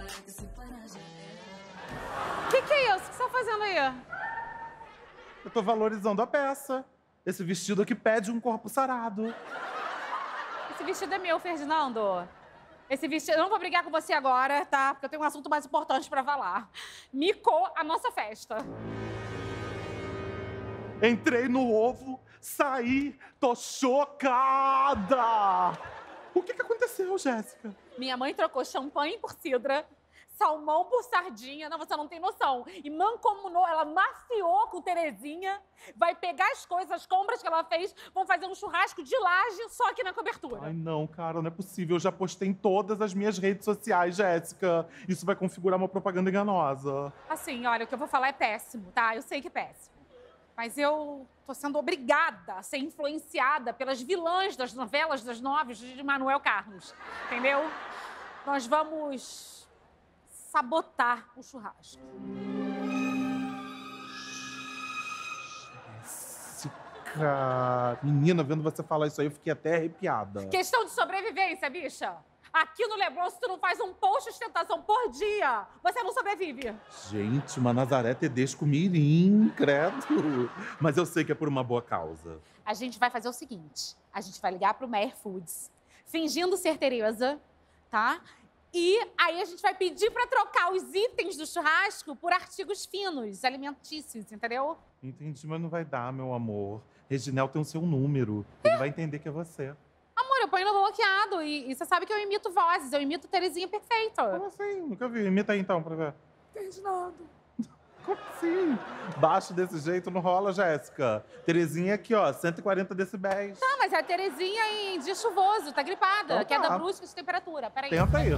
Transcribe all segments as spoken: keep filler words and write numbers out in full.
O que, que é isso? O que você tá fazendo aí? Eu tô valorizando a peça. Esse vestido aqui pede um corpo sarado. Esse vestido é meu, Ferdinando. Esse vestido... Eu não vou brigar com você agora, tá? Porque eu tenho um assunto mais importante pra falar. Micou a nossa festa. Entrei no ovo, saí, tô chocada! O que que aconteceu, Jéssica? Minha mãe trocou champanhe por cidra, salmão por sardinha. Não, você não tem noção. E mancomunou, ela mafiou com Terezinha, vai pegar as coisas, as compras que ela fez, vão fazer um churrasco de laje só aqui na cobertura. Ai, não, cara, não é possível. Eu já postei em todas as minhas redes sociais, Jéssica. Isso vai configurar uma propaganda enganosa. Assim, olha, o que eu vou falar é péssimo, tá? Eu sei que é péssimo. Mas eu tô sendo obrigada a ser influenciada pelas vilãs das novelas das nove de Manuel Carlos, entendeu? Nós vamos sabotar o churrasco. Jéssica... Menina, vendo você falar isso aí, eu fiquei até arrepiada. Questão de sobrevivência, bicha. Aqui no Leblon, se tu não faz um post de ostentação por dia, você não sobrevive. Gente, uma Nazaré Tedesco mirim, credo. Mas eu sei que é por uma boa causa. A gente vai fazer o seguinte, a gente vai ligar pro Meyer Foods, fingindo ser Tereza, tá? E aí a gente vai pedir pra trocar os itens do churrasco por artigos finos, alimentícios, entendeu? Entendi, mas não vai dar, meu amor. Reginel tem o seu número. Ele vai entender que é você. Amor, eu ponho no bloqueado e, e você sabe que eu imito vozes, eu imito Terezinha perfeita. Como assim? Nunca vi. Imita aí então, pra ver. Ferdinando. Como assim? Baixo desse jeito não rola, Jéssica. Terezinha aqui, ó, cento e quarenta decibéis. Tá, mas é a Terezinha em dia chuvoso, tá gripada, Então queda tá. brusca de temperatura. Peraí. Tenta aí.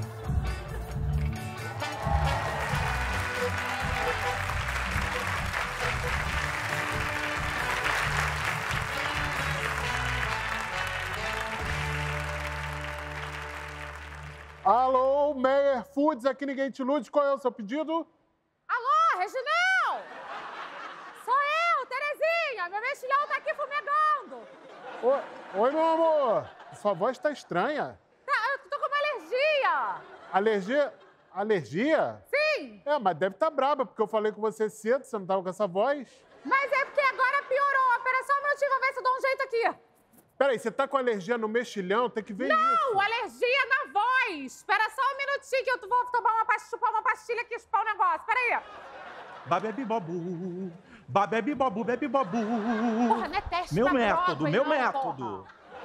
Alô, Meyer Foods, aqui ninguém te ilude. Qual é o seu pedido? Alô, Reginão! Sou eu, Terezinha! Meu mexilhão tá aqui fumegando! Oi, oi, meu amor. Sua voz tá estranha. Tá, eu tô com uma alergia! Alergia? Alergia? Sim! É, mas deve estar braba, porque eu falei com você cedo, você não tava com essa voz. Mas é porque agora piorou. Espera só um minutinho, vou ver se eu dou um jeito aqui. Peraí, você tá com alergia no mexilhão? Tem que ver isso. Não, alergia na voz! Espera só um minutinho que eu vou tomar uma pastilha, chupar uma pastilha aqui, chupar o negócio. Pera aí. Babebi bobu, babebi bobu, bebi bobu. Porra, não é teste Meu da método, Broadway, meu não, método. porra.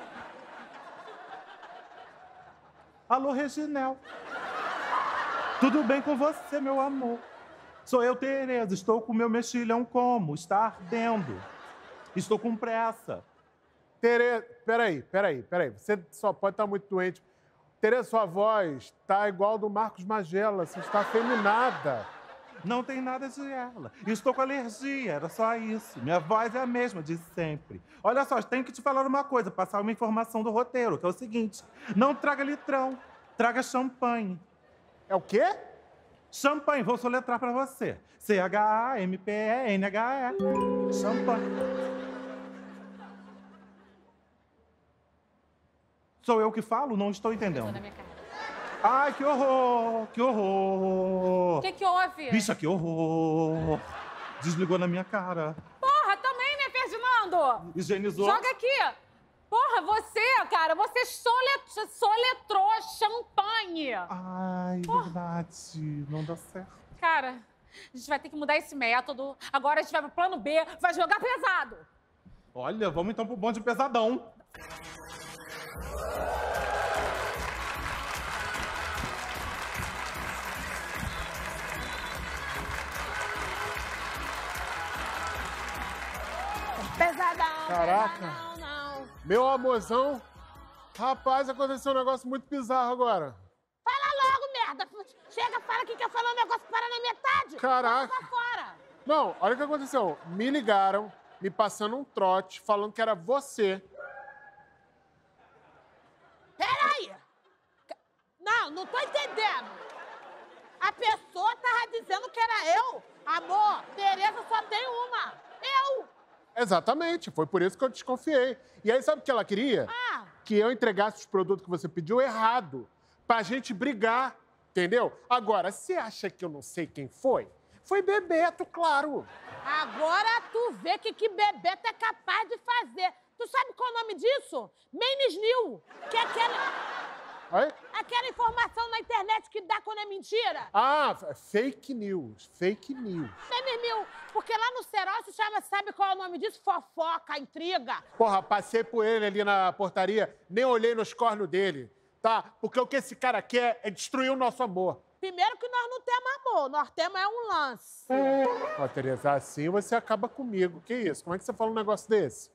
Alô, Reginel. Tudo bem com você, meu amor? Sou eu, Tereza. Estou com meu mexilhão como? Está ardendo. Estou com pressa. Tereza, peraí, peraí, peraí. Você só pode estar muito doente. Tereza, sua voz tá igual do Marcos Magela. Você está afeminada. Não tem nada de ela. Estou com alergia, era só isso. Minha voz é a mesma de sempre. Olha só, tenho que te falar uma coisa, passar uma informação do roteiro, que é o seguinte. Não traga litrão, traga champanhe. É o quê? Champanhe, vou soletrar pra você. C H A M P E N H E. Champanhe. Sou eu que falo? Não estou entendendo. Na minha cara. Ai, que horror! Que horror! O que que houve? Bicha, que horror! Desligou na minha cara. Porra, também, né, Ferdinando? Higienizou. Joga aqui. Porra, você, cara, você solet... soletrou champanhe. Ai, verdade. Não dá certo. Cara, a gente vai ter que mudar esse método. Agora a gente vai pro plano B, vai jogar pesado. Olha, vamos então pro bonde pesadão. Pesadão, Caraca. pesadão, não. Meu amorzão. Rapaz, aconteceu um negócio muito bizarro agora. Fala logo, merda! Chega, fala que quer falar um negócio, para na metade! Caraca. Vai fora! Não, olha o que aconteceu. Me ligaram, me passando um trote, falando que era você. Peraí! Não, não tô entendendo! A pessoa tava dizendo que era eu! Amor, Tereza só tem uma! Eu! Exatamente, foi por isso que eu desconfiei. E aí, sabe o que ela queria? Ah! Que eu entregasse os produtos que você pediu errado, pra gente brigar. entendeu? Agora, você acha que eu não sei quem foi? Foi Bebeto, claro. Agora tu vê que que Bebeto é capaz de fazer. Tu sabe qual é o nome disso? Manis New, que é aquela... Oi? Aquela informação na internet que dá quando é mentira. Ah, fake news, fake news. Manis New, porque lá no Serol se chama, sabe qual é o nome disso? Fofoca, intriga. Porra, passei por ele ali na portaria, nem olhei nos cornos dele, tá? Porque o que esse cara quer é destruir o nosso amor. Primeiro que nós não temos amor, nós temos é um lance. Ó, Tereza, assim você acaba comigo. Que isso? Como é que você fala um negócio desse?